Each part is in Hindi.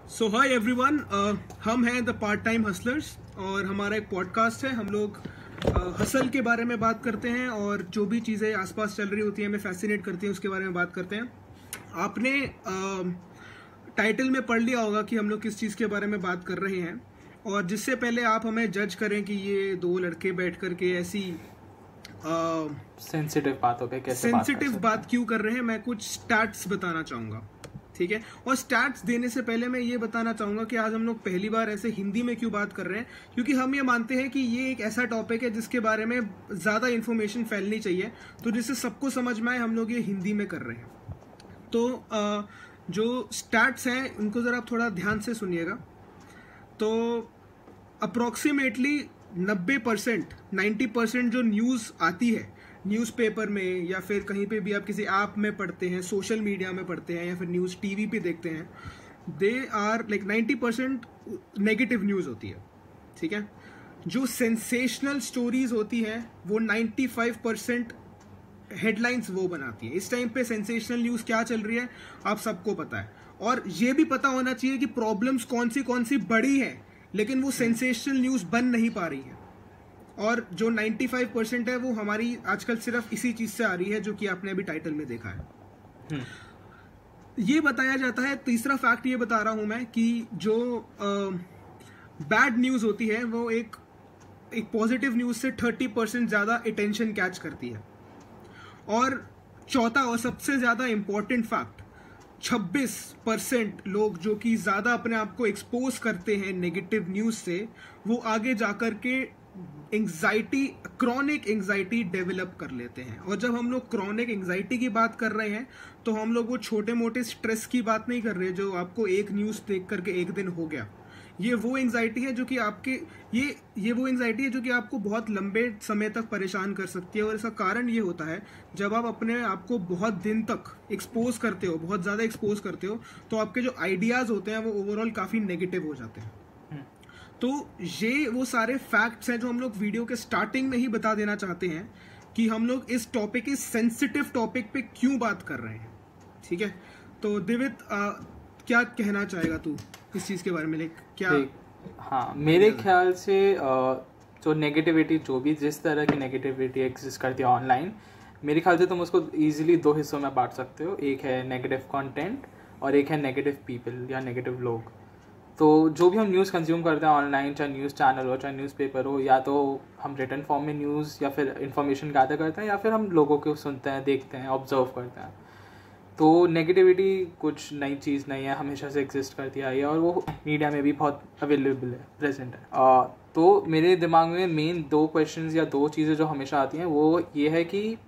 सो हाय एवरीवन, हम हैं द पार्ट टाइम हसलर्स और हमारा एक पॉडकास्ट है। हम लोग हसल के बारे में बात करते हैं और जो भी चीज़ें आसपास चल रही होती हैं हमें फैसिनेट करती हैं उसके बारे में बात करते हैं। आपने टाइटल में पढ़ लिया होगा कि हम लोग किस चीज़ के बारे में बात कर रहे हैं, और जिससे पहले आप हमें जज करें कि ये दो लड़के बैठ कर के ऐसी सेंसिटिव बातों पे कैसे सेंसिटिव बात क्यों कर रहे हैं, मैं कुछ स्टैट्स बताना चाहूँगा। ठीक है, और स्टैट्स देने से पहले मैं ये बताना चाहूँगा कि आज हम लोग पहली बार ऐसे हिंदी में क्यों बात कर रहे हैं, क्योंकि हम ये मानते हैं कि ये एक ऐसा टॉपिक है जिसके बारे में ज़्यादा इन्फॉर्मेशन फैलनी चाहिए, तो जिससे सबको समझ में आए हम लोग ये हिंदी में कर रहे हैं। तो जो स्टैट्स हैं उनको ज़रा आप थोड़ा ध्यान से सुनिएगा। तो अप्रॉक्सीमेटली 90% जो न्यूज़ आती है न्यूज़पेपर में या फिर कहीं पे भी आप किसी ऐप में पढ़ते हैं, सोशल मीडिया में पढ़ते हैं या फिर न्यूज़ टीवी पे देखते हैं, they are like 90% negative news होती है। ठीक है, जो सेंसेशनल स्टोरीज होती हैं वो 95% हेडलाइंस वो बनाती है। इस टाइम पे सेंसेशनल न्यूज़ क्या चल रही है आप सबको पता है, और ये भी पता होना चाहिए कि प्रॉब्लम्स कौन सी बड़ी है, लेकिन वो सेंसेशनल न्यूज़ बन नहीं पा रही है। और जो 95% है वो हमारी आजकल सिर्फ इसी चीज से आ रही है, जो कि आपने अभी टाइटल में देखा है। ये बताया जाता है, तीसरा फैक्ट ये बता रहा हूं मैं कि जो बैड न्यूज होती है वो एक पॉजिटिव न्यूज से 30% ज्यादा अटेंशन कैच करती है। और चौथा और सबसे ज्यादा इंपॉर्टेंट फैक्ट, 26% लोग जो कि ज्यादा अपने आप को एक्सपोज करते हैं नेगेटिव न्यूज से, वो आगे जाकर के क्रॉनिक एंग्जाइटी डेवलप कर लेते हैं। और जब हम लोग क्रॉनिक एंग्जाइटी की बात कर रहे हैं तो हम लोग वो छोटे मोटे स्ट्रेस की बात नहीं कर रहे जो आपको एक न्यूज़ देख करके एक दिन हो गया। ये वो एंग्जाइटी है जो कि आपके ये वो एंग्जाइटी है जो कि आपको बहुत लंबे समय तक परेशान कर सकती है। और इसका कारण ये होता है, जब आप अपने आप को बहुत दिन तक एक्सपोज करते हो, बहुत ज़्यादा एक्सपोज करते हो, तो आपके जो आइडियाज़ होते हैं वो ओवरऑल काफ़ी नेगेटिव हो जाते हैं। तो ये वो सारे फैक्ट्स हैं जो हम लोग वीडियो के स्टार्टिंग में ही बता देना चाहते हैं कि हम लोग इस टॉपिक, इस सेंसिटिव टॉपिक पे क्यों बात कर रहे हैं। ठीक है, तो दिवित क्या कहना चाहेगा तू इस चीज़ के बारे में? क्या? हाँ, मेरे ख्याल से जो नेगेटिविटी, जो भी जिस तरह की नेगेटिविटी एग्जिस्ट करती है ऑनलाइन, मेरे ख्याल से तुम उसको ईजिली दो हिस्सों में बांट सकते हो। एक है नेगेटिव कंटेंट और एक है नेगेटिव पीपल या नेगेटिव लोग। तो जो भी हम न्यूज़ कंज्यूम करते हैं ऑनलाइन, चाहे न्यूज़ चैनल हो चाहे न्यूज़पेपर हो, या तो हम रिटन फॉर्म में न्यूज़ या फिर इंफॉर्मेशन गैदर करते हैं, या फिर हम लोगों को सुनते हैं, देखते हैं, ऑब्जर्व करते हैं। तो नेगेटिविटी कुछ नई चीज़ नहीं है, हमेशा से एग्जिस्ट करती आई है और वो मीडिया में भी बहुत अवेलेबल है, प्रेजेंट है। तो मेरे दिमाग में मेन दो क्वेश्चंस या दो चीज़ें जो हमेशा आती हैं वो ये है कि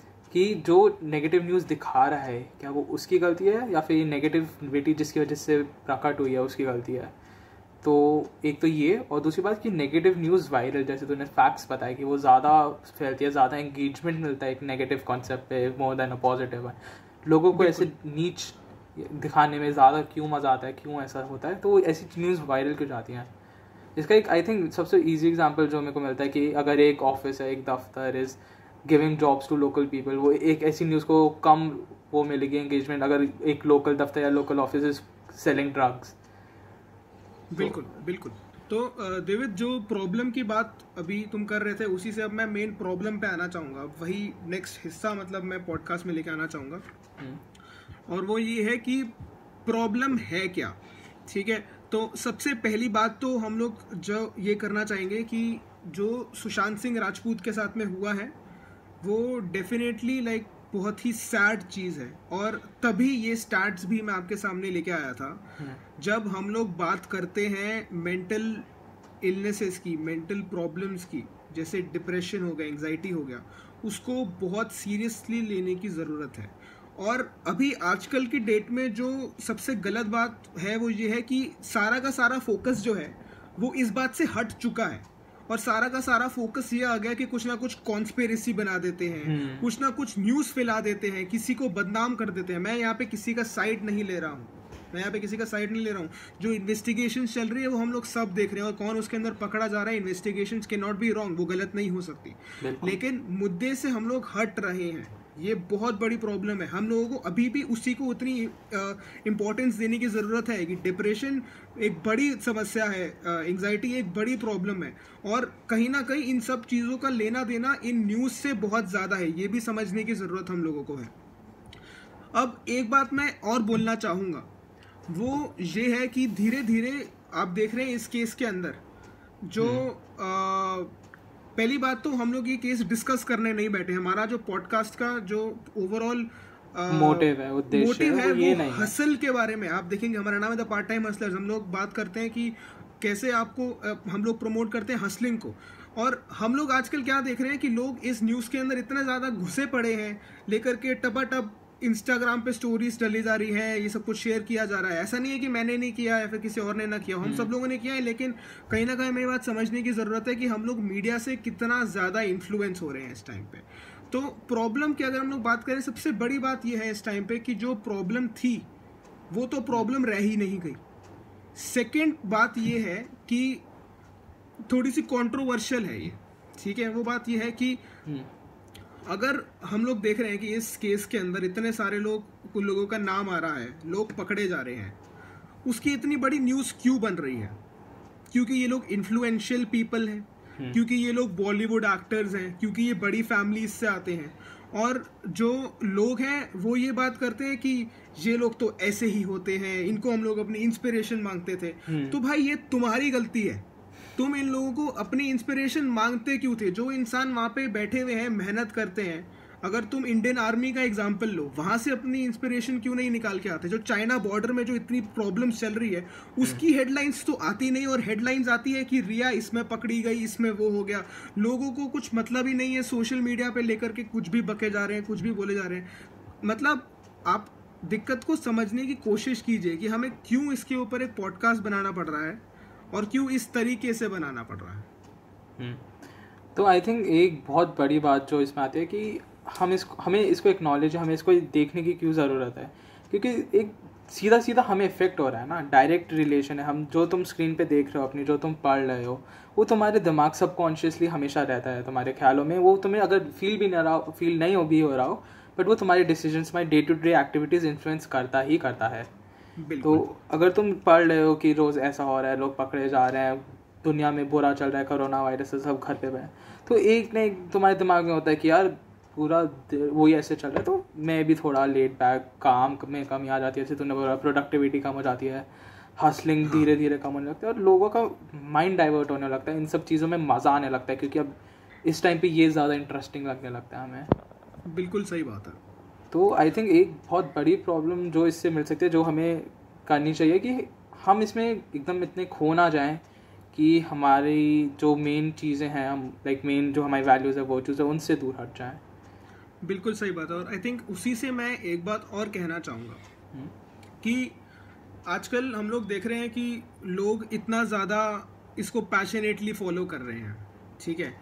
जो नेगेटिव न्यूज़ दिखा रहा है क्या वो उसकी गलती है, या फिर नेगेटिविटी जिसकी वजह से प्रकट हुई है उसकी गलती है। तो एक तो ये, और दूसरी बात कि नेगेटिव न्यूज़ वायरल, जैसे तूने फैक्ट्स बताया कि वो ज़्यादा फैलती है, ज़्यादा एंगेजमेंट मिलता है एक नेगेटिव कॉन्सेप्ट पे मोर देन अ पॉजिटिव है। लोगों को ऐसे नीच दिखाने में ज़्यादा क्यों मज़ा आता है, क्यों ऐसा होता है, तो ऐसी न्यूज़ वायरल क्यों जाती हैं। इसका एक आई थिंक सबसे ईजी एग्जाम्पल जो मेरे को मिलता है कि अगर एक ऑफिस है, एक दफ्तर is giving jobs to local people, वो एक ऐसी न्यूज़ को कम वो मिलेगी एंगेजमेंट अगर एक लोकल दफ्तर या local office is selling drugs. बिल्कुल बिल्कुल। तो देवित, जो प्रॉब्लम की बात अभी तुम कर रहे थे उसी से अब मैं मेन प्रॉब्लम पे आना चाहूँगा। वही नेक्स्ट हिस्सा मतलब मैं पॉडकास्ट में लेके आना चाहूँगा, और वो ये है कि प्रॉब्लम है क्या। ठीक है, तो सबसे पहली बात तो हम लोग जो ये करना चाहेंगे कि जो सुशांत सिंह राजपूत के साथ में हुआ है वो डेफिनेटली लाइक बहुत ही सैड चीज़ है। और तभी ये स्टैट्स भी मैं आपके सामने लेके आया था। जब हम लोग बात करते हैं मेंटल इलनेसेस की, मेंटल प्रॉब्लम्स की, जैसे डिप्रेशन हो गया, एंग्जाइटी हो गया, उसको बहुत सीरियसली लेने की ज़रूरत है। और अभी आजकल की डेट में जो सबसे गलत बात है वो ये है कि सारा का सारा फोकस जो है वो इस बात से हट चुका है, और सारा का सारा फोकस ये आ गया कि कुछ ना कुछ कॉन्स्पिरेसी बना देते हैं, कुछ ना कुछ न्यूज़ फैला देते हैं, किसी को बदनाम कर देते हैं। मैं यहाँ पे किसी का साइड नहीं ले रहा हूँ, मैं यहाँ पे किसी का साइड नहीं ले रहा हूँ। जो इन्वेस्टिगेशन चल रही है वो हम लोग सब देख रहे हैं, और कौन उसके अंदर पकड़ा जा रहा है, इन्वेस्टिगेशन के नॉट बी रॉन्ग, वो गलत नहीं हो सकती, लेकिन मुद्दे से हम लोग हट रहे हैं। ये बहुत बड़ी प्रॉब्लम है। हम लोगों को अभी भी उसी को उतनी इम्पोर्टेंस देने की ज़रूरत है कि डिप्रेशन एक बड़ी समस्या है, एंग्जाइटी एक बड़ी प्रॉब्लम है, और कहीं ना कहीं इन सब चीज़ों का लेना देना इन न्यूज़ से बहुत ज़्यादा है। ये भी समझने की ज़रूरत हम लोगों को है। अब एक बात मैं और बोलना चाहूँगा, वो ये है कि धीरे धीरे आप देख रहे हैं इस केस के अंदर जो पहली बात तो हम लोग ये केस डिस्कस करने नहीं बैठे। हमारा जो पॉडकास्ट का जो ओवरऑल मोटिव है, उद्देश्य है वो ये वो नहीं है। हसल के बारे में। आप देखेंगे हमारा नाम है द पार्ट टाइम हसलर्स। हम लोग बात करते हैं कि कैसे आपको हम लोग प्रमोट करते हैं हसलिंग को। और हम लोग आजकल क्या देख रहे हैं कि लोग इस न्यूज़ के अंदर इतना ज़्यादा घुसे पड़े हैं, लेकर के टपाटप इंस्टाग्राम पे स्टोरीज डली जा रही है, ये सब कुछ शेयर किया जा रहा है। ऐसा नहीं है कि मैंने नहीं किया या फिर किसी और ने ना किया, हम सब लोगों ने किया है, लेकिन कहीं ना कहीं हमें बात समझने की ज़रूरत है कि हम लोग मीडिया से कितना ज़्यादा इन्फ्लुएंस हो रहे हैं इस टाइम पे। तो प्रॉब्लम की अगर हम लोग बात करें, सबसे बड़ी बात यह है इस टाइम पे कि जो प्रॉब्लम थी वो तो प्रॉब्लम रह ही नहीं गई। सेकेंड बात यह है कि थोड़ी सी कंट्रोवर्शियल है ये, ठीक है। वो बात यह है कि अगर हम लोग देख रहे हैं कि इस केस के अंदर इतने सारे लोगों का नाम आ रहा है, लोग पकड़े जा रहे हैं, उसकी इतनी बड़ी न्यूज़ क्यों बन रही है? क्योंकि ये लोग इन्फ्लुएंशियल पीपल हैं, क्योंकि ये लोग बॉलीवुड एक्टर्स हैं, क्योंकि ये बड़ी फैमिलीज से आते हैं, और जो लोग हैं वो ये बात करते हैं कि ये लोग तो ऐसे ही होते हैं, इनको हम लोग अपनी इंस्पिरेशन मांगते थे। तो भाई ये तुम्हारी गलती है, तुम इन लोगों को अपनी इंस्पिरेशन मांगते क्यों थे? जो इंसान वहाँ पे बैठे हुए हैं, मेहनत करते हैं, अगर तुम इंडियन आर्मी का एग्जाम्पल लो, वहाँ से अपनी इंस्पिरेशन क्यों नहीं निकाल के आते? जो चाइना बॉर्डर में जो इतनी प्रॉब्लम्स चल रही है उसकी हेडलाइंस तो आती नहीं, और हेडलाइंस आती है कि रिया इसमें पकड़ी गई, इसमें वो हो गया। लोगों को कुछ मतलब ही नहीं है, सोशल मीडिया पे लेकर के कुछ भी बके जा रहे हैं, कुछ भी बोले जा रहे हैं। मतलब आप दिक्कत को समझने की कोशिश कीजिए कि हमें क्यों इसके ऊपर एक पॉडकास्ट बनाना पड़ रहा है और क्यों इस तरीके से बनाना पड़ रहा है। तो आई थिंक एक बहुत बड़ी बात जो इसमें आती है कि हमें इसको एक्नॉलेज, हमें इसको देखने की क्यों ज़रूरत है, क्योंकि एक सीधा सीधा हमें इफेक्ट हो रहा है ना, डायरेक्ट रिलेशन है। हम जो तुम स्क्रीन पे देख रहे हो अपनी, जो तुम पढ़ रहे हो, वो तुम्हारे दिमाग सबकॉन्शियसली हमेशा रहता है, तुम्हारे ख्यालों में। वो तुम्हें अगर फील नहीं हो रहा हो, बट वो तुम्हारे डिसीजंस में, day to day activities influence करता ही करता है। तो अगर तुम पढ़ रहे हो कि रोज़ ऐसा हो रहा है, लोग पकड़े जा रहे हैं, दुनिया में बुरा चल रहा है, कोरोना वायरस से सब घर पे बैठे, तो एक न एक तुम्हारे दिमाग में होता है कि यार पूरा वही ऐसे चल रहा है, तो मैं भी थोड़ा लेट बैक, काम में कमी आ जाती है, जैसे तुमने बोला प्रोडक्टिविटी कम हो जाती है, हसलिंग धीरे धीरे कम होने लगता है, और लोगों का माइंड डाइवर्ट होने लगता है, इन सब चीज़ों में मज़ा आने लगता है, क्योंकि अब इस टाइम पे ये ज़्यादा इंटरेस्टिंग लगने लगता है हमें। बिल्कुल सही बात है। तो आई थिंक एक बहुत बड़ी प्रॉब्लम जो इससे मिल सकती है, जो हमें करनी चाहिए, कि हम इसमें एकदम इतने खो ना जाएं कि हमारी जो मेन चीज़ें हैं, हम मेन जो हमारी वैल्यूज़ है, वो चीज़ें, उनसे दूर हट जाएं। बिल्कुल सही बात है। और आई थिंक उसी से मैं एक बात और कहना चाहूँगा कि आजकल हम लोग देख रहे हैं कि लोग इतना ज़्यादा इसको पैशनेटली फॉलो कर रहे हैं, ठीक है।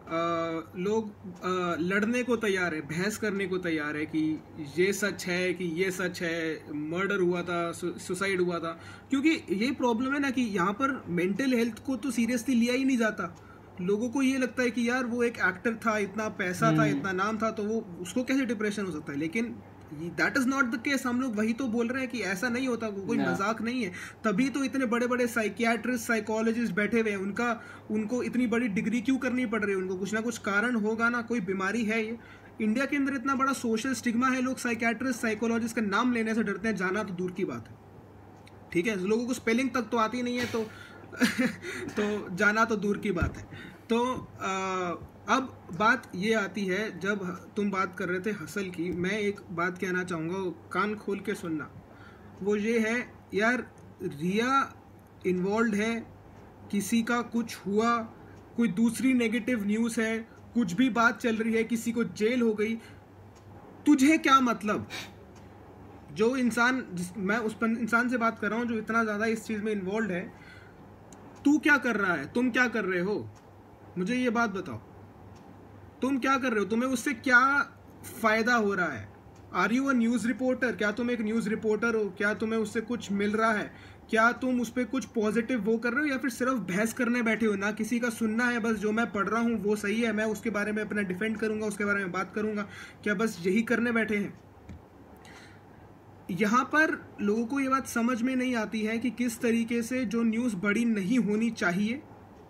लोग लड़ने को तैयार है, बहस करने को तैयार है कि ये सच है, कि ये सच है, मर्डर हुआ था, सुसाइड हुआ था। क्योंकि ये प्रॉब्लम है ना कि यहाँ पर मेंटल हेल्थ को तो सीरियसली लिया ही नहीं जाता। लोगों को ये लगता है कि यार वो एक एक्टर था, इतना पैसा था, इतना नाम था, तो वो उसको कैसे डिप्रेशन हो सकता है? लेकिन that is not the case. हम लोग वही तो बोल रहे हैं कि ऐसा नहीं होता, कोई मजाक नहीं है। तभी तो इतने बड़े बड़े साइकियाट्रिस्ट, साइकोलॉजिस्ट बैठे हुए हैं। उनको इतनी बड़ी डिग्री क्यों करनी पड़ रही है? उनको कुछ ना कुछ कारण होगा ना, कोई बीमारी है। ये इंडिया के अंदर इतना बड़ा सोशल स्टिग्मा है, लोग साइकियाट्रिस्ट, साइकोलॉजिस्ट का नाम लेने से डरते हैं, जाना तो दूर की बात है, ठीक है। लोगों को स्पेलिंग तक तो आती नहीं है, तो तो जाना तो दूर की बात है। तो अब बात ये आती है, जब तुम बात कर रहे थे हसल की, मैं एक बात कहना चाहूँगा, कान खोल के सुनना। वो ये है यार, रिया इन्वॉल्व है, किसी का कुछ हुआ, कोई दूसरी नेगेटिव न्यूज़ है, कुछ भी बात चल रही है, किसी को जेल हो गई, तुझे क्या मतलब? जो इंसान, मैं उस इंसान से बात कर रहा हूँ जो इतना ज़्यादा इस चीज़ में इन्वॉल्व है, तू क्या कर रहा है? तुम क्या कर रहे हो? मुझे ये बात बताओ, तुम क्या कर रहे हो? तुम्हें उससे क्या फ़ायदा हो रहा है? Are you a news reporter? क्या तुम एक न्यूज़ रिपोर्टर हो? क्या तुम्हें उससे कुछ मिल रहा है? क्या तुम उस पर कुछ पॉजिटिव वो कर रहे हो, या फिर सिर्फ बहस करने बैठे हो? ना किसी का सुनना है, बस जो मैं पढ़ रहा हूँ वो सही है, मैं उसके बारे में अपना डिफेंड करूंगा, उसके बारे में बात करूंगा, क्या बस यही करने बैठे हैं? यहाँ पर लोगों को ये बात समझ में नहीं आती है कि किस तरीके से जो न्यूज़ बड़ी नहीं होनी चाहिए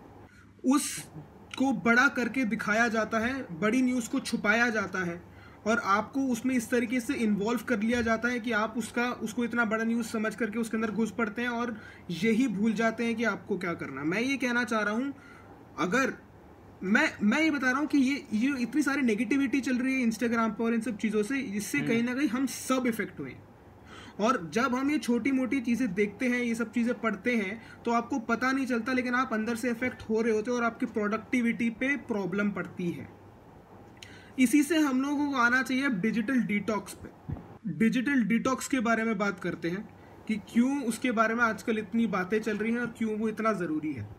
उसको बड़ा करके दिखाया जाता है, बड़ी न्यूज़ को छुपाया जाता है, और आपको उसमें इस तरीके से इन्वॉल्व कर लिया जाता है कि आप उसको इतना बड़ा न्यूज़ समझ करके उसके अंदर घुस पड़ते हैं और यही भूल जाते हैं कि आपको क्या करना। मैं ये कहना चाह रहा हूँ, अगर मैं ये बता रहा हूँ कि ये इतनी सारी नेगेटिविटी चल रही है इंस्टाग्राम पर और इन सब चीज़ों से, इससे कहीं ना कहीं हम सब इफेक्ट हुए। और जब हम ये छोटी मोटी चीज़ें देखते हैं, ये सब चीज़ें पढ़ते हैं, तो आपको पता नहीं चलता, लेकिन आप अंदर से इफेक्ट हो रहे होते हो और आपकी प्रोडक्टिविटी पे प्रॉब्लम पड़ती है। इसी से हम लोगों को आना चाहिए डिजिटल डिटॉक्स पे। डिजिटल डिटॉक्स के बारे में बात करते हैं कि क्यों उसके बारे में आजकल इतनी बातें चल रही हैं और क्यों वो इतना ज़रूरी है।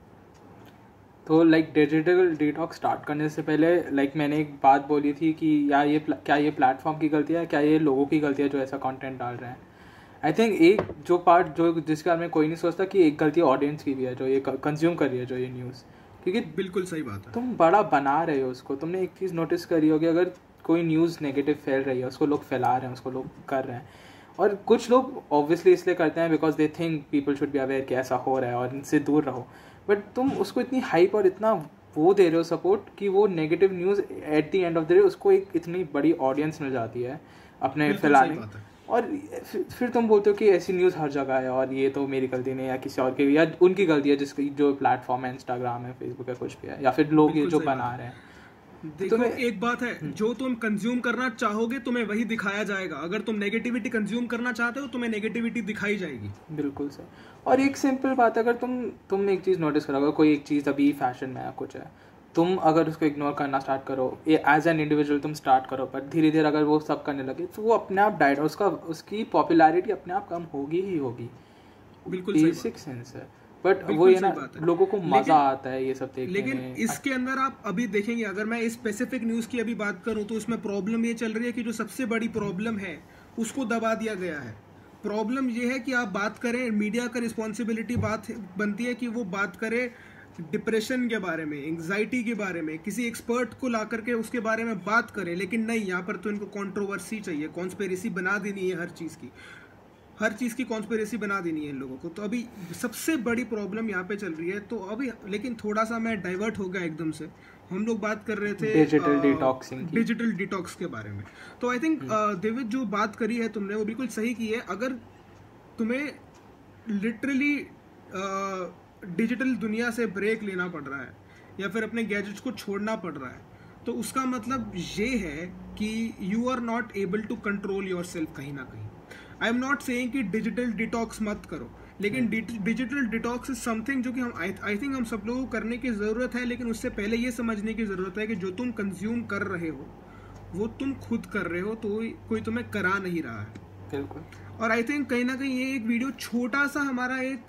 तो डिजिटल डिटॉक्स स्टार्ट करने से पहले मैंने एक बात बोली थी कि क्या ये प्लेटफॉर्म की गलती है, क्या ये लोगों की गलती है जो ऐसा कंटेंट डाल रहे हैं। आई थिंक एक जो पार्ट जिसके बारे में कोई नहीं सोचता कि एक गलती ऑडियंस की भी है जो ये कंज्यूम कर रही है जो ये न्यूज़, क्योंकि बिल्कुल सही बात है, तुम बड़ा बना रहे हो उसको। तुमने एक चीज़ नोटिस करी होगी, अगर कोई न्यूज़ नेगेटिव फैल रही है उसको लोग फैला रहे हैं, उसको लोग कर रहे हैं, और कुछ लोग ऑब्वियसली इसलिए करते हैं because they think people should be aware कि ऐसा हो रहा है और इनसे दूर रहो। बट तुम उसको इतनी हाइप और इतना वो दे रहे हो सपोर्ट कि वो negative news at the end of the day उसको एक इतनी बड़ी ऑडियंस मिल जाती है अपने फैलाने, और फिर तुम बोलते हो कि ऐसी न्यूज़ हर जगह है और ये तो मेरी गलती नहीं है या किसी और की, या उनकी गलती है जिसकी जो प्लेटफॉर्म है, इंस्टाग्राम है, फेसबुक है, कुछ भी है, या फिर लोग ये जो बना रहे हैं। देखो एक बात है, जो तुम कंज्यूम करना चाहोगे तुम्हें वही दिखाया जाएगा। अगर तुम नेगेटिविटी कंज्यूम करना चाहते हो तुम्हें नेगेटिविटी दिखाई जाएगी। बिल्कुल सही। और एक सिंपल बात है, अगर तुम एक चीज़ नोटिस करोगे, कोई एक चीज़ अभी फैशन में है कुछ है, तुम अगर उसको इग्नोर करना स्टार्ट करो, ये एज एन इंडिविजुअल तुम स्टार्ट करो, पर धीरे धीरे अगर वो सब करने लगे तो वो अपने आप डाइट, उसकी पॉपुलैरिटी अपने आप कम होगी ही होगी। बिल्कुल बेसिक सेंस है। बट वो ये ना, लोगों को मजा आता है ये सब देखने लेकिन में। इसके अंदर आप अभी देखेंगे, अगर मैं स्पेसिफिक न्यूज़ की अभी बात करूं तो उसमें प्रॉब्लम ये चल रही है कि जो सबसे बड़ी प्रॉब्लम है उसको दबा दिया गया है। प्रॉब्लम ये है कि आप बात करें, मीडिया का रिस्पॉन्सिबिलिटी बात बनती है कि वो बात करे डिप्रेशन के बारे में, एंग्जाइटी के बारे में, किसी एक्सपर्ट को ला करके उसके बारे में बात करें, लेकिन नहीं, यहाँ पर तो इनको कंट्रोवर्सी चाहिए, कॉन्स्पिरेसी बना देनी है, हर चीज़ की कॉन्स्पिरेसी बना देनी है इन लोगों को। तो अभी सबसे बड़ी प्रॉब्लम यहाँ पे चल रही है। तो अभी लेकिन थोड़ा सा मैं डाइवर्ट हो गया एकदम से, हम लोग बात कर रहे थे डिजिटल डिटॉक्स के बारे में। तो आई थिंक देविद जो बात करी है तुमने वो बिल्कुल सही की है। अगर तुम्हें लिटरली डिजिटल दुनिया से ब्रेक लेना पड़ रहा है या फिर अपने गैजेट्स को छोड़ना पड़ रहा है, तो उसका मतलब ये है कि you are not able to control yourself कहीं ना कहीं। आई एम नॉट सेइंग कि डिजिटल डिटॉक्स मत करो, लेकिन डिजिटल डिटॉक्स इज समथिंग जो कि हम आई थिंक हम सब लोगों को करने की ज़रूरत है। लेकिन उससे पहले ये समझने की ज़रूरत है कि जो तुम कंज्यूम कर रहे हो वो तुम खुद कर रहे हो, तो कोई तुम्हें करा नहीं रहा है। बिल्कुल। और आई थिंक कहीं ना कहीं ये एक वीडियो छोटा सा हमारा एक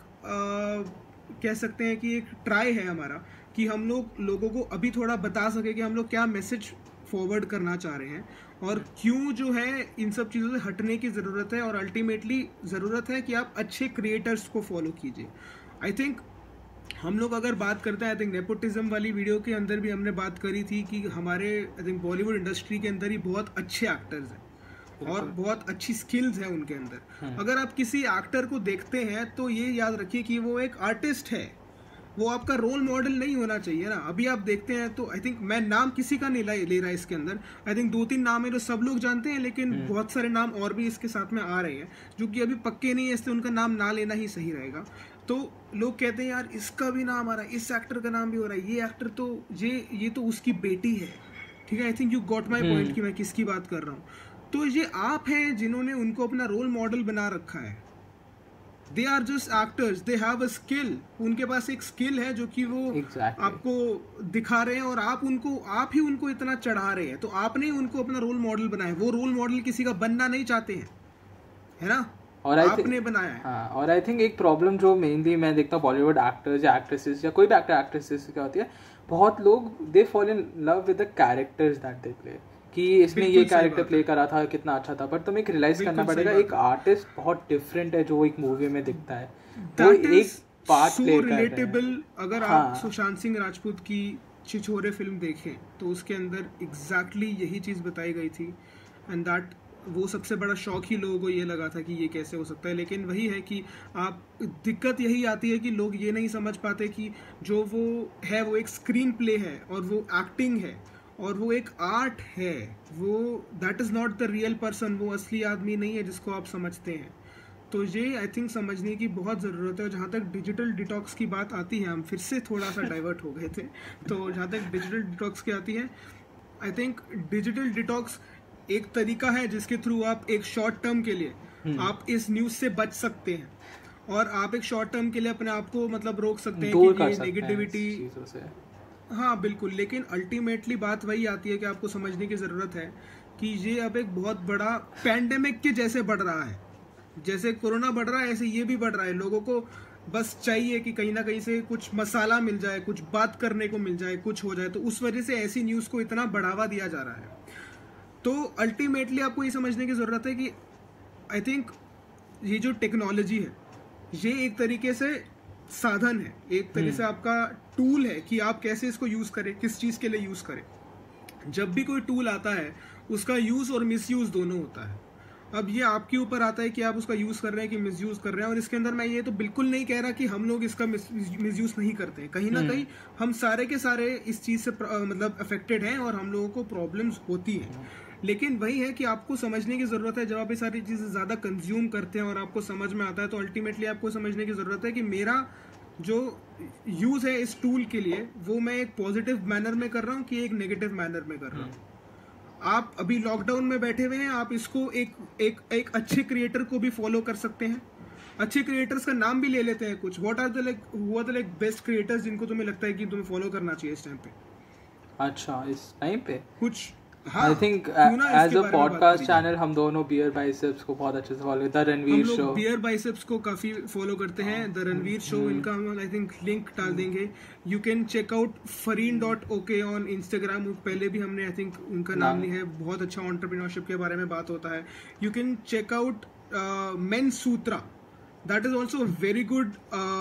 कह सकते हैं कि एक ट्राई है हमारा कि हम लोगों को अभी थोड़ा बता सके कि हम लोग क्या मैसेज फॉरवर्ड करना चाह रहे हैं और क्यों जो है इन सब चीज़ों से हटने की ज़रूरत है। और अल्टीमेटली ज़रूरत है कि आप अच्छे क्रिएटर्स को फॉलो कीजिए। आई थिंक हम लोग अगर बात करते हैं, आई थिंक नेपोटिज्म वाली वीडियो के अंदर भी हमने बात करी थी कि हमारे आई थिंक बॉलीवुड इंडस्ट्री के अंदर ही बहुत अच्छे एक्टर्स हैं और बहुत अच्छी स्किल्स हैं उनके अंदर। अगर आप किसी एक्टर को देखते हैं तो ये याद रखिए कि वो एक आर्टिस्ट है, वो आपका रोल मॉडल नहीं होना चाहिए ना। अभी आप देखते हैं तो आई थिंक मैं नाम किसी का नहीं ले रहा इसके अंदर, आई थिंक 2-3 नाम है जो सब लोग जानते हैं, लेकिन बहुत सारे नाम और भी इसके साथ में आ रहे हैं जो कि अभी पक्के नहीं है, इसलिए उनका नाम ना लेना ही सही रहेगा। तो लोग कहते हैं यार इसका भी नाम आ रहा है, इस एक्टर का नाम भी हो रहा है, ये एक्टर तो ये तो उसकी बेटी है, ठीक है। I think you got my point कि मैं किसकी बात कर रहा हूँ। तो ये आप हैं जिन्होंने उनको अपना रोल मॉडल बना रखा है। They are just actors, they have a skill, उनके पास एक स्किल है जो कि वो आपको दिखा रहे हैं और आप ही उनको इतना चढ़ा रहे हैं। तो आपने उनको अपना रोल मॉडल बनाया, वो रोल मॉडल किसी का बनना नहीं चाहते हैं, है ना, और आपने बनाया है। हाँ, और आई थिंक एक प्रॉब्लम जो मेनली मैं देखता हूँ बॉलीवुड एक्टर्स या एक्ट्रेसेस या कोई भी एक्टर एक्ट्रेसेस क्या होती है, बहुत लोग they fall in love with the characters that they play, कि इसने ये कैरेक्टर प्ले करा था कितना अच्छा था, बट तुम्हें एक रियलाइज करना पड़ेगा एक आर्टिस्ट बहुत डिफरेंट है जो एक मूवी में दिखता है, वो एक पार्ट प्ले कर रहा है। अगर आप सुशांत सिंह राजपूत की छिछोरे फिल्म देखें तो उसके अंदर एग्जैक्टली यही चीज़ बताई गई थी, एंड दैट वो सबसे बड़ा शौक ही लोगों को ये लगा था कि ये कैसे हो सकता है। लेकिन वही है कि आप दिक्कत यही आती है कि लोग ये नहीं समझ पाते कि जो वो है वो एक स्क्रीन प्ले है और वो एक्टिंग है और वो एक आर्ट है, वो that is not the real person, वो असली आदमी नहीं है जिसको आप समझते हैं। तो ये आई थिंक समझने की बहुत ज़रूरत है। और जहाँ तक डिजिटल डिटॉक्स की बात आती है, हम फिर से थोड़ा सा डाइवर्ट हो गए थे, तो जहाँ तक डिजिटल डिटॉक्स की आती है, आई थिंक डिजिटल डिटॉक्स एक तरीका है जिसके थ्रू आप एक शॉर्ट टर्म के लिए आप इस न्यूज़ से बच सकते हैं और आप एक शॉर्ट टर्म के लिए अपने आप को मतलब रोक सकते हैं कि ये नेगेटिविटी। हाँ बिल्कुल, लेकिन अल्टीमेटली बात वही आती है कि आपको समझने की ज़रूरत है कि ये अब एक बहुत बड़ा पैंडेमिक के जैसे बढ़ रहा है। जैसे कोरोना बढ़ रहा है ऐसे ये भी बढ़ रहा है। लोगों को बस चाहिए कि कहीं ना कहीं से कुछ मसाला मिल जाए, कुछ बात करने को मिल जाए, कुछ हो जाए, तो उस वजह से ऐसी न्यूज़ को इतना बढ़ावा दिया जा रहा है। तो अल्टीमेटली आपको ये समझने की ज़रूरत है कि आई थिंक ये जो टेक्नोलॉजी है ये एक तरीके से साधन है, एक तरीके से आपका टूल है कि आप कैसे इसको यूज़ करें, किस चीज़ के लिए यूज़ करें। जब भी कोई टूल आता है उसका यूज़ और मिसयूज़ दोनों होता है। अब ये आपके ऊपर आता है कि आप उसका यूज़ कर रहे हैं कि मिसयूज़ कर रहे हैं। और इसके अंदर मैं ये तो बिल्कुल नहीं कह रहा कि हम लोग इसका मिसयूज़ नहीं करते हैं, कहीं ना कहीं हम सारे के सारे इस चीज़ से मतलब अफेक्टेड हैं और हम लोगों को प्रॉब्लम्स होती हैं। लेकिन वही है कि आपको समझने की ज़रूरत है। जब आप ये सारी चीज़ें ज़्यादा कंज्यूम करते हैं और आपको समझ में आता है तो अल्टीमेटली आपको समझने की ज़रूरत है कि मेरा जो यूज़ है इस टूल के लिए वो मैं एक पॉजिटिव मैनर में कर रहा हूँ कि एक नेगेटिव मैनर में कर रहा हूँ। आप अभी लॉकडाउन में बैठे हुए हैं, आप इसको एक अच्छे क्रिएटर को भी फॉलो कर सकते हैं। अच्छे क्रिएटर्स का नाम भी ले लेते हैं कुछ। What are the best creators जिनको तुम्हें लगता है कि तुम्हें फॉलो करना चाहिए इस टाइम पे? अच्छा, इस टाइम पे कुछ I think as a podcast channel हम दोनों बियर बाइसेप्स को बहुत अच्छे से follow, the Ranveer show, beer biceps को काफी फॉलो करते हैं। द रणवीर शो, इनका हम आई थिंक लिंक डाल देंगे। You can check out fareen.ok on Instagram, पहले भी हमने आई थिंक उनका नाम लिया है, बहुत अच्छा एंटरप्रेन्योरशिप के बारे में बात होता है। You can check out men Sutra, that is also very good,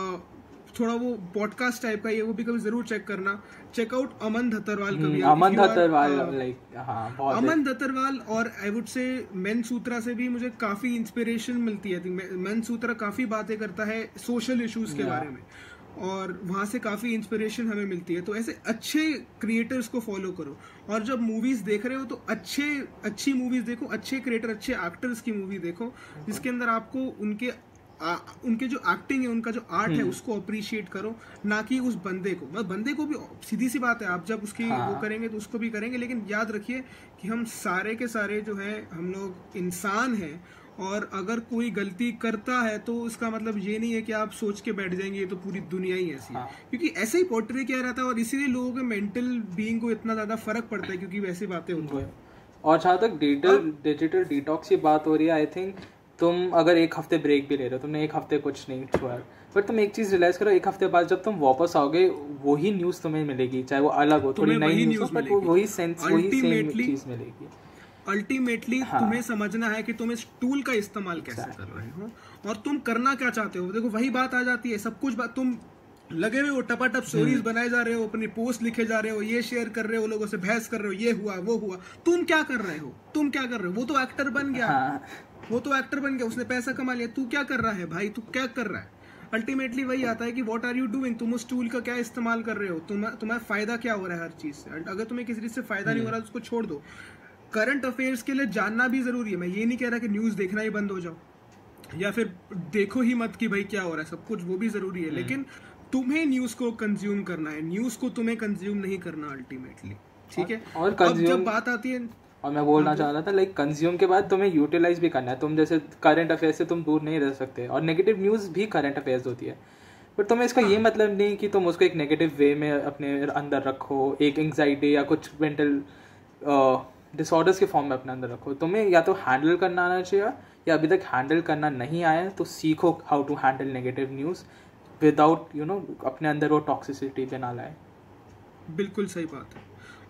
थोड़ा वो पॉडकास्ट टाइप का है, वो भी कभी जरूर चेक करना। चेकआउट अमन धतरवाल का भी, अमन धतरवाल लाइक हाँ अमन धतरवाल। और आई वुड से मेन सूत्रा से भी मुझे काफी इंस्पिरेशन मिलती है। मेन सूत्रा काफी बातें करता है सोशल इश्यूज के बारे में और वहाँ से काफ़ी इंस्पिरेशन हमें मिलती है। तो ऐसे अच्छे क्रिएटर्स को फॉलो करो और जब मूवीज़ देख रहे हो तो अच्छी मूवीज़ देखो, अच्छे क्रिएटर, अच्छे एक्टर्स की मूवी देखो जिसके अंदर आपको उनके जो एक्टिंग है, उनका जो आर्ट है उसको अप्रिशिएट करो, ना कि उस बंदे को। मतलब बंदे को भी सीधी सी बात है, आप जब उसकी वो करेंगे तो उसको भी करेंगे, लेकिन याद रखिए कि हम सारे के सारे जो है हम लोग इंसान हैं और अगर कोई गलती करता है तो इसका मतलब ये नहीं है कि आप सोच के बैठ जाएंगे ये तो पूरी दुनिया ही ऐसी है, क्योंकि ऐसे ही पोर्ट्रे किया रहता है और इसीलिए लोगों के मेंटल बीइंग को इतना ज़्यादा फर्क पड़ता है क्योंकि वैसी बातें होती हैं। और जहाँ तक डिजिटल डिटॉक्स की बात हो रही है, आई थिंक तुम अगर एक हफ्ते ब्रेक भी ले रहे हो, तुमने एक हफ्ते कुछ नहीं छुआ, बट तुम एक चीज़ रियलाइज करो, एक हफ्ते बाद जब तुम वापस आओगे वही न्यूज़ तुम्हें मिलेगी, चाहे वो अलग हो, थोड़ी नई न्यूज़, बट वही सेंस, वही सेम चीज़ मिलेगी। अल्टीमेटली तुम्हें समझना है कि तुम इस टूल का इस्तेमाल कैसे कर रहे हो और तुम करना क्या चाहते हो। देखो वही बात आ जाती है, सब कुछ बात तुम लगे हुए हो, टपाटप स्टोरीज बनाए जा रहे हो, अपनी पोस्ट लिखे जा रहे हो, ये शेयर कर रहे हो, लोगों से बहस कर रहे हो, ये हुआ वो हुआ। तुम क्या कर रहे हो? तुम क्या कर रहे हो? वो तो एक्टर बन गया, वो तो एक्टर बन गया, उसने पैसा कमा लिया। तू क्या कर रहा है भाई? तू क्या कर रहा है? अल्टीमेटली वही आता है कि व्हाट आर यू डूइंग, तुम उस टूल का क्या इस्तेमाल कर रहे हो, तुम्हारा फायदा क्या हो रहा है हर चीज से। अगर तुम्हें किसी चीज से फायदा नहीं हो रहा तो उसको छोड़ दो। करंट अफेयर्स के लिए जानना भी जरूरी है। मैं ये नहीं कह रहा कि न्यूज़ देखना ही बंद हो जाओ या फिर देखो ही मत कि भाई क्या हो रहा है, सब कुछ वो भी जरूरी है, लेकिन तुम्हें न्यूज़ को कंज्यूम करना है, न्यूज़ को तुम्हें कंज्यूम नहीं करना अल्टीमेटली, ठीक है। और अब जब बात आती है, और मैं बोलना चाह रहा था लाइक कंज्यूम के बाद तुम्हें यूटिलाइज भी करना है। तुम जैसे करंट अफेयर से तुम दूर नहीं रह सकते और नेगेटिव न्यूज़ भी करंट अफेयर्स होती है, बट तुम्हें इसका ये मतलब नहीं कि तुम उसको एक नेगेटिव वे में अपने अंदर रखो, एक एंग्जाइटी या कुछ मेंटल डिसऑर्डर्स के फॉर्म में अपने अंदर रखो। तुम्हें या तो हैंडल करना आना चाहिए, या अभी तक हैंडल करना नहीं आया तो सीखो how to handle negative news without अपने अंदर वो टॉक्सिसिटी बना लाए। बिल्कुल सही बात है।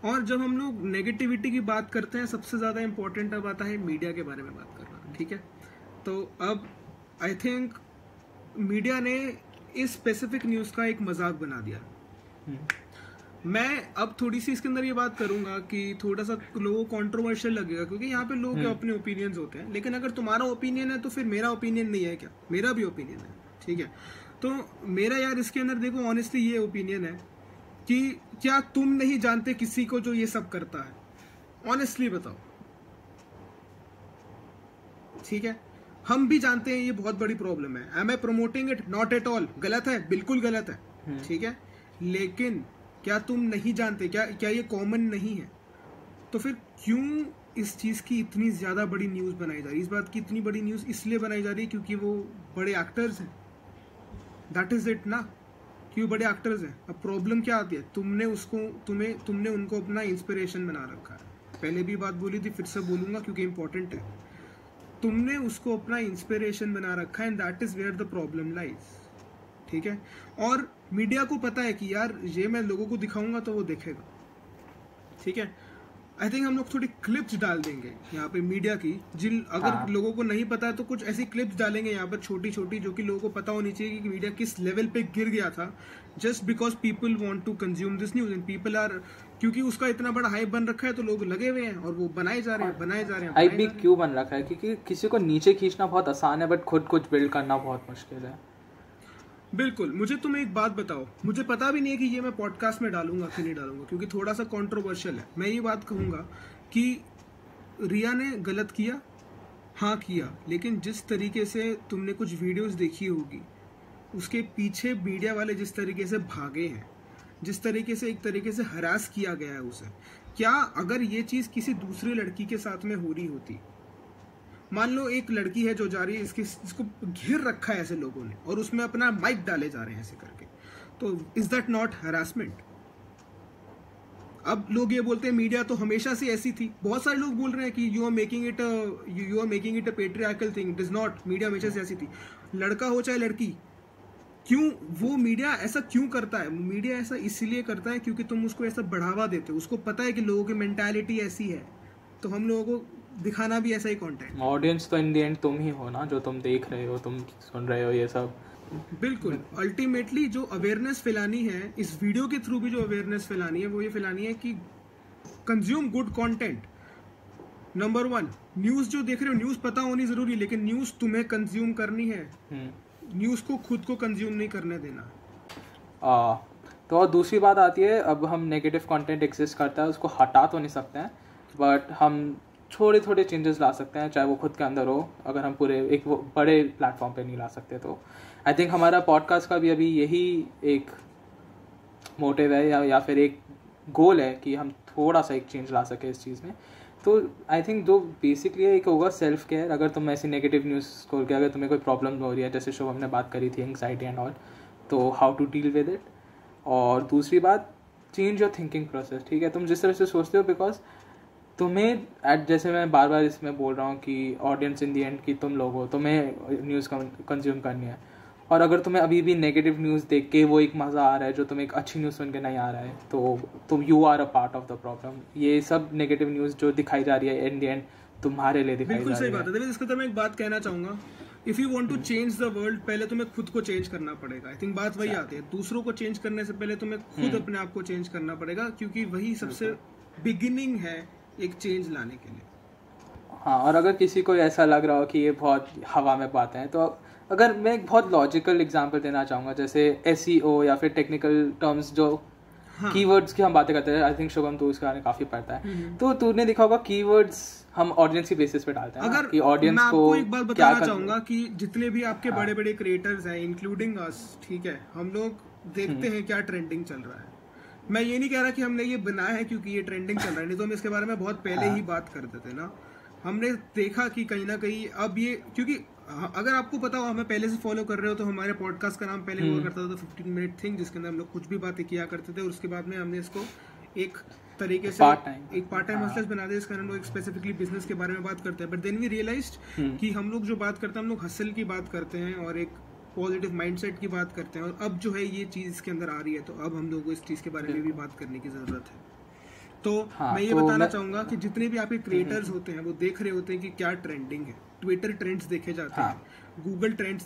और जब हम लोग नेगेटिविटी की बात करते हैं, सबसे ज़्यादा इम्पोर्टेंट अब आता है मीडिया के बारे में बात करना, ठीक है। तो अब आई थिंक मीडिया ने इस स्पेसिफिक न्यूज़ का एक मजाक बना दिया। मैं अब थोड़ी सी इसके अंदर ये बात करूंगा कि थोड़ा सा लोगों को कंट्रोवर्शियल लगेगा, क्योंकि यहाँ पे लोगों के अपने ओपिनियंस होते हैं, लेकिन अगर तुम्हारा ओपिनियन है तो फिर मेरा ओपिनियन नहीं है क्या? मेरा भी ओपिनियन है, ठीक है। तो मेरा यार इसके अंदर देखो ऑनेस्टली ये ओपिनियन है कि क्या तुम नहीं जानते किसी को जो ये सब करता है? ऑनेस्टली बताओ, ठीक है। हम भी जानते हैं ये बहुत बड़ी प्रॉब्लम है। Am I promoting it? Not at all. गलत है, बिल्कुल गलत है, ठीक है। लेकिन क्या तुम नहीं जानते? क्या ये कॉमन नहीं है? तो फिर क्यों इस चीज़ की इतनी ज़्यादा बड़ी न्यूज़ बनाई जा रही है? इस बात की इतनी बड़ी न्यूज़ इसलिए बनाई जा रही है क्योंकि वो बड़े एक्टर्स हैं। दैट इज़ इट ना, क्यों बड़े एक्टर्स हैं। अब प्रॉब्लम क्या आती है? तुमने उनको अपना इंस्पिरेशन बना रखा है। पहले भी बात बोली थी, फिर से बोलूँगा क्योंकि इंपॉर्टेंट है। तुमने उसको अपना इंस्पिरेशन बना रखा है, and that is where the problem lies, ठीक है। और मीडिया को पता है कि यार ये मैं लोगों को दिखाऊंगा तो वो देखेगा, ठीक है। आई थिंक हम लोग थोड़ी क्लिप्स डाल देंगे यहाँ पे मीडिया की, जिन अगर लोगों को नहीं पता है तो कुछ ऐसी क्लिप्स डालेंगे यहाँ पर छोटी छोटी, जो कि लोगों को पता होनी चाहिए कि मीडिया किस लेवल पे गिर गया था, just because people want to consume this news and people are, क्योंकि उसका इतना बड़ा हाइप बन रखा है तो लोग लगे हुए हैं और वो बनाए जा रहे हैं। हाइप भी क्यों बन रखा है? क्योंकि किसी को नीचे खींचना बहुत आसान है, बट खुद कुछ बिल्ड करना बहुत मुश्किल है। बिल्कुल। मुझे तुम एक बात बताओ, मुझे पता भी नहीं है कि ये मैं पॉडकास्ट में डालूंगा कि नहीं डालूंगा, क्योंकि थोड़ा सा कंट्रोवर्शियल है। मैं ये बात कहूँगा कि रिया ने गलत किया, हाँ किया, लेकिन जिस तरीके से तुमने कुछ वीडियोस देखी होगी, उसके पीछे मीडिया वाले जिस तरीके से भागे हैं, जिस तरीके से एक तरीके से हरास किया गया है उसे, क्या अगर ये चीज़ किसी दूसरी लड़की के साथ में हो रही होती, मान लो एक लड़की है जो जा रही है, इसको घेर रखा है ऐसे लोगों ने और उसमें अपना माइक डाले जा रहे हैं ऐसे करके, तो इज दैट नॉट हरासमेंट? अब लोग ये बोलते हैं मीडिया तो हमेशा से ऐसी थी। बहुत सारे लोग बोल रहे हैं कि you are making it a patriarchal thing. It is not. Media हमेशा से ऐसी थी, लड़का हो चाहे लड़की। क्यों वो मीडिया ऐसा क्यों करता है? मीडिया ऐसा इसलिए करता है क्योंकि तुम उसको ऐसा बढ़ावा देते हो। उसको पता है कि लोगों की मेंटालिटी ऐसी है, तो हम लोगों को दिखाना भी ऐसा ही कंटेंट। ऑडियंस तो इन द एंड तुम ही हो ना, जो तुम देख रहे हो, तुम सुन रहे हो, ये सब। बिल्कुल। अल्टीमेटली जो अवेयरनेस फैलानी है, इस वीडियो के थ्रू भी जो अवेयरनेस फैलानी है, वो ये फैलानी है कि consume good content. Number 1, news जो देख रहे हो, न्यूज़ पता होनी जरूरी, लेकिन न्यूज़ तुम्हें कंज्यूम करनी है। न्यूज़ को खुद को कंज्यूम नहीं करने देना। तो और दूसरी बात आती है, अब हम नेगेटिव कंटेंट एग्जिस्ट करता है, उसको हटा तो नहीं सकते हैं, बट हम थोड़े थोड़े चेंजेस ला सकते हैं, चाहे वो खुद के अंदर हो। अगर हम पूरे एक वो बड़े प्लेटफॉर्म पे नहीं ला सकते, तो आई थिंक हमारा पॉडकास्ट का भी अभी यही एक मोटिव है या फिर एक गोल है कि हम थोड़ा सा एक चेंज ला सके इस चीज़ में। तो आई थिंक जो बेसिकली एक होगा सेल्फ केयर। अगर तुम ऐसी नेगेटिव न्यूज़ खोल के अगर तुम्हें कोई प्रॉब्लम हो रही है, जैसे शुभम ने बात करी थी एंग्जाइटी एंड ऑल, तो how to deal with it. और दूसरी बात, चेंज योर थिंकिंग प्रोसेस, ठीक है। तुम जिस तरह से सोचते हो, बिकॉज तुम्हें जैसे मैं बार बार इसमें बोल रहा हूँ कि ऑडियंस इन दी एंड की तुम लोग हो, तुम्हें न्यूज़ कंज्यूम करनी है। और अगर तुम्हें अभी भी नेगेटिव न्यूज़ देख के वो एक मज़ा आ रहा है जो तुम्हें एक अच्छी न्यूज़ सुन के नहीं आ रहा है, तो तुम you are a part of the problem. ये सब नेगेटिव न्यूज़ जो दिखाई जा रही है इन दी एंड तुम्हारे लिए दिखाई जा रही है। बिल्कुल सही बात है। इसके तो मैं एक बात कहना चाहूँगा, if you want to change the world, पहले तुम्हें खुद को चेंज करना पड़ेगा। आई थिंक बात वही आती है, दूसरों को चेंज करने से पहले तुम्हें खुद अपने आप को चेंज करना पड़ेगा, क्योंकि वही सबसे बिगिनिंग है एक चेंज लाने के लिए। हाँ, और अगर किसी को ऐसा लग रहा हो कि ये बहुत हवा में बातें हैं, तो अगर मैं एक बहुत लॉजिकल एग्जांपल देना चाहूँगा, जैसे SEO या फिर टेक्निकल टर्म्स जो कीवर्ड्स की हम बातें करते हैं। आई थिंक शुभम तो इसके बारे में काफ़ी पढ़ता है, तो तूने देखा होगा कीवर्ड्स हम ऑडियंस की बेसिस पे डालते हैं। अगर कि ऑडियंस मैं को आपको एक बात बताना चाहूँगा कि जितने भी आपके बड़े बड़े क्रिएटर्स हैं, इंक्लूडिंग अस, ठीक है, हम लोग देखते हैं क्या ट्रेंडिंग चल रहा है। मैं ये नहीं कह रहा कि हमने ये बनाया है क्योंकि ये ट्रेंडिंग चल रहा है, नहीं तो हम इसके बारे में बहुत पहले ही बात करते थे ना। हमने देखा कि कहीं ना कहीं अब ये, क्योंकि अगर आपको पता हो, हमें पहले से फॉलो कर रहे हो, तो हमारे पॉडकास्ट का नाम पहले हुआ करता था 15 मिनट थिंग, जिसके अंदर हम लोग कुछ भी बातें किया करते थे, और उसके बाद में हमने इसको एक तरीके से एक पार्ट टाइम मसला बना दिया, इसका हम लोग स्पेसिफिकली बिजनेस के बारे में बात करते हैं। बट देन वी रियलाइज्ड कि हम लोग जो बात करते हैं, हम लोग हसल की बात करते हैं और एक पॉजिटिव माइंडसेट की बात करते हैं, और अब जो है ये चीज़ इसके अंदर आ रही है, तो अब हम लोग को इस चीज़ के बारे में भी बात करने की ज़रूरत है। तो हाँ, मैं ये तो बताना चाहूंगा कि जितने भी आपके क्रिएटर्स होते हैं वो देख रहे होते हैं कि क्या ट्रेंडिंग है, ट्विटर ट्रेंड्स देखे जाते हैं, गूगल ट्रेंड्स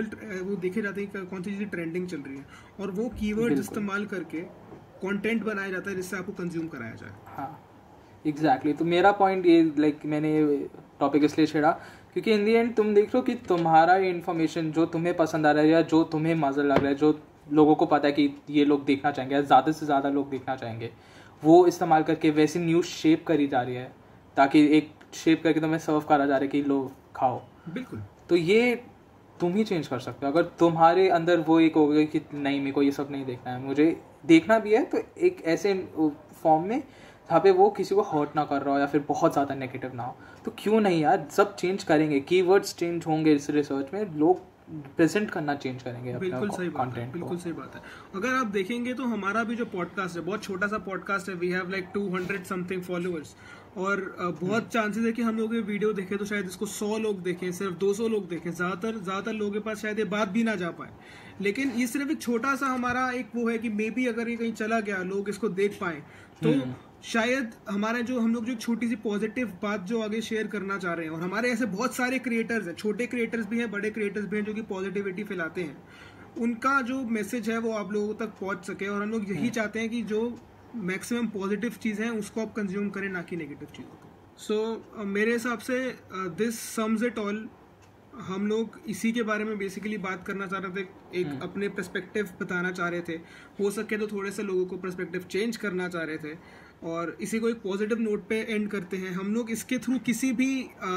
वो देखे जाते हैं कि कौन सी चीज़ें ट्रेंडिंग चल रही है, और वो कीवर्ड्स इस्तेमाल करके कंटेंट बनाया जाता है जिससे आपको कंज्यूम कराया जाए। हाँ एग्जैक्टली तो मेरा पॉइंट ये लाइक मैंने टॉपिक इसलिए छेड़ा क्योंकि इन दी एंड तुम देख लो कि तुम्हारा इन्फॉर्मेशन जो तुम्हें पसंद आ रहा है या जो तुम्हें मज़ा लग रहा है, जो लोगों को पता है कि ये लोग देखना चाहेंगे या ज़्यादा से ज़्यादा लोग देखना चाहेंगे, वो इस्तेमाल करके वैसी न्यूज़ शेप करी जा रही है ताकि एक शेप करके तुम्हें सर्व करा जा रहा है कि लो खाओ। बिल्कुल। तो ये तुम ही चेंज कर सकते हो। अगर तुम्हारे अंदर वो एक हो गया कि नहीं मेरे को ये सब नहीं देखना है, मुझे देखना भी है तो एक ऐसे फॉर्म में जहाँ पे वो किसी को हर्ट ना कर रहा हो या फिर बहुत ज़्यादा नेगेटिव ना हो, तो क्यों नहीं यार, सब चेंज करेंगे, कीवर्ड्स चेंज होंगे इस रिसर्च में, लोग प्रेजेंट करना चेंज करेंगे। बिल्कुल सही बात है, बिल्कुल सही बात है। अगर आप देखेंगे तो हमारा भी जो पॉडकास्ट है बहुत छोटा सा पॉडकास्ट है, we have like 200 something followers, और बहुत चांसेस है कि हम लोग ये वीडियो देखें तो शायद इसको 100 लोग देखें, सिर्फ 200 लोग देखें, ज़्यादातर लोगों के पास शायद ये बात भी ना जा पाए। लेकिन ये सिर्फ एक छोटा सा हमारा एक वो है कि मे बी अगर ये कहीं चला गया, लोग इसको देख पाए, तो शायद हमारा जो हम लोग जो छोटी सी पॉजिटिव बात जो आगे शेयर करना चाह रहे हैं, और हमारे ऐसे बहुत सारे क्रिएटर्स हैं, छोटे क्रिएटर्स भी हैं, बड़े क्रिएटर्स भी हैं जो कि पॉजिटिविटी फैलाते हैं, उनका जो मैसेज है वो आप लोगों तक पहुंच सके। और हम लोग यही चाहते हैं कि जो मैक्सिमम पॉजिटिव चीज़ है उसको आप कंज्यूम करें, ना कि नेगेटिव चीज़ों को। सो मेरे हिसाब से दिस सम्स इट ऑल। हम लोग इसी के बारे में बेसिकली बात करना चाह रहे थे, एक अपने पर्सपेक्टिव बताना चाह रहे थे, हो सके तो थोड़े से लोगों को पर्सपेक्टिव चेंज करना चाह रहे थे, और इसी को एक पॉजिटिव नोट पे एंड करते हैं। हम लोग इसके थ्रू किसी भी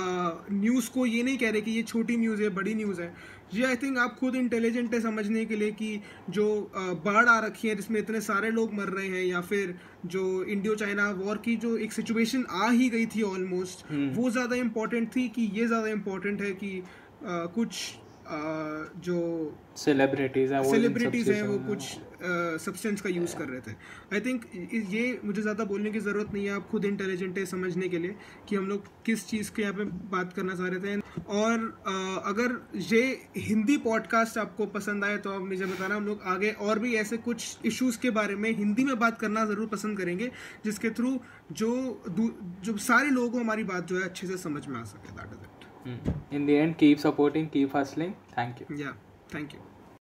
न्यूज़ को ये नहीं कह रहे कि ये छोटी न्यूज़ है, बड़ी न्यूज़ है। ये आई थिंक आप खुद इंटेलिजेंट है समझने के लिए कि जो बाढ़ आ रखी है जिसमें इतने सारे लोग मर रहे हैं, या फिर जो इंडियो चाइना वॉर की जो एक सिचुएशन आ ही गई थी ऑलमोस्ट, वो ज़्यादा इम्पोर्टेंट थी कि ये ज़्यादा इम्पोर्टेंट है कि कुछ जो सेलिब्रिटीज़ हैं वो कुछ सब्सटेंस का यूज़ कर रहे थे। आई थिंक ये मुझे ज़्यादा बोलने की ज़रूरत नहीं है, आप खुद इंटेलिजेंट है समझने के लिए कि हम लोग किस चीज़ के यहाँ पे बात करना चाह रहे थे। और अगर ये हिंदी पॉडकास्ट आपको पसंद आए तो आप मुझे बताना, हम लोग आगे और भी ऐसे कुछ इश्यूज़ के बारे में हिंदी में बात करना ज़रूर पसंद करेंगे, जिसके थ्रू जो सारे लोगों को हमारी बात जो है अच्छे से समझ में आ सके। That is it. In the end, keep supporting, keep hustling. Thank you. Yeah, thank you.